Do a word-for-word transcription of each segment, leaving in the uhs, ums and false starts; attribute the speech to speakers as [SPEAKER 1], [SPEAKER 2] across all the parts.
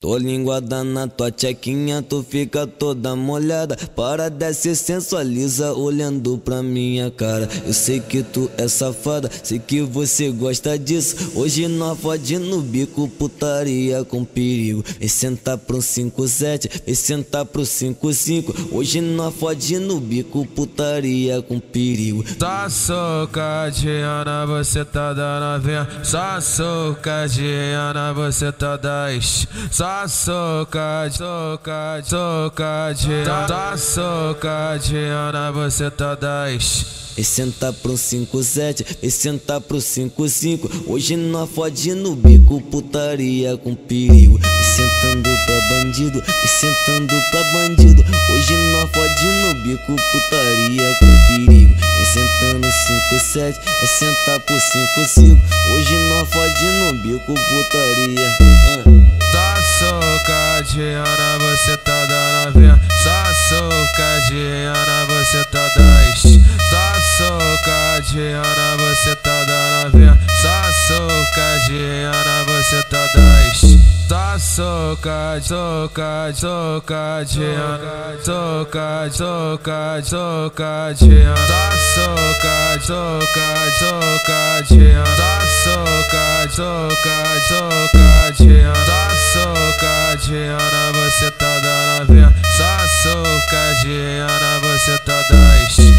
[SPEAKER 1] Tô linguada na tua tchequinha, tu fica toda molhada. Para desce sensualiza olhando pra minha cara. Eu sei que tu é safada, sei que você gosta disso. Hoje nós fode no bico, putaria com perigo. Vem sentar pro cinco sete, vem sentar pro cinco cinco. Hoje nós fode no bico, putaria com perigo.
[SPEAKER 2] Só socadinha, você tá dando vinha. Só socadinha, você tá dez. Só socadinha, socadinha, socadinha. Só socadinha, você tá dez.
[SPEAKER 1] Vem sentar pro cinco sete, vem sentar pro cinco cinco. Hoje nós fode no bico, putaria com perigo. Vem sentando pra bandido, vem sentando pra bandido. Hoje nós fode no bico, putaria com perigo. Vem sentando cinco sete, é sentar pro cinco cinco. Hoje nós fode no bico, putaria. Ah.
[SPEAKER 2] Só socadinha, você tá dando vinha. Só socadinha, você tá dez. Só socadinha, você tá dando vinha. Só socadinha, você tá dez. Só socadinha, socadinha, socadinha. Socadinha, socadinha, socadinha. Só socadinha, socadinha, socadinha. Só socadinha, socadinha, socadinha. Só socadinha, você tá dando vinha. Só socadinha, você tá dez.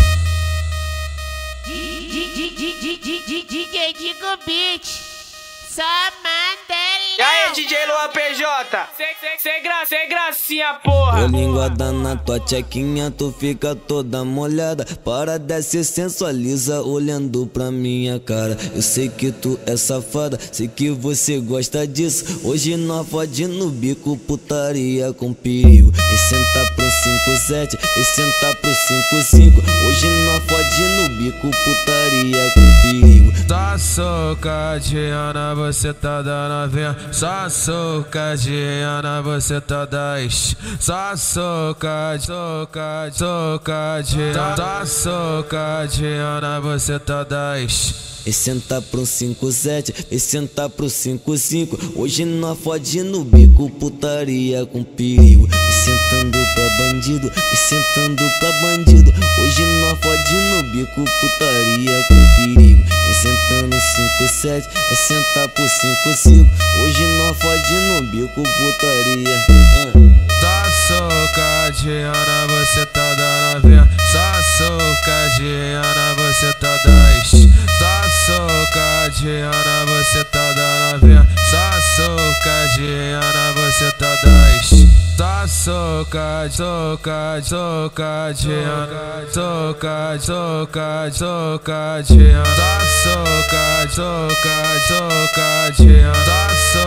[SPEAKER 3] D J Digo Beat, só Mandela.
[SPEAKER 4] E aí, D J Luan P J? Sem gra, sem gracinha, porra.
[SPEAKER 1] Tô linguada na tua tchequinha, tu fica toda molhada. Para desce sensualiza olhando pra minha cara. Eu sei que tu é safada, sei que você gosta disso. Hoje nós fode no bico, putaria com perigo. Vem sentar pro cinco sete, vem sentar pro cinco cinco. Hoje nós fode no bico, putaria com perigo.
[SPEAKER 2] Só socadinha, você tá dando vinha. Só socadinha, você tá dez. Só socadinha, socadinha, socadinha. Só socadinha, você tá dez.
[SPEAKER 1] Vem sentar pro cinco sete, vem sentar pro cinco cinco. Hoje nós fode no bico, putaria com perigo. Vem sentando pra bandido, vem sentando pra bandido. Hoje nós fode no bico, putaria com perigo. Vem sentando cinco sete, é sentar pro cinco cinco. Hoje nós fode no bico, putaria. Ah.
[SPEAKER 2] Só socadinha, você tá dando vinha. Só socadinha, você tá dez. Só socadinha, você tá dando vinha. Só socadinha, você tá dez. Só socadinha, socadinha, socadinha. Socadinha, socadinha, socadinha. Só socadinha, socadinha, socadinha. Só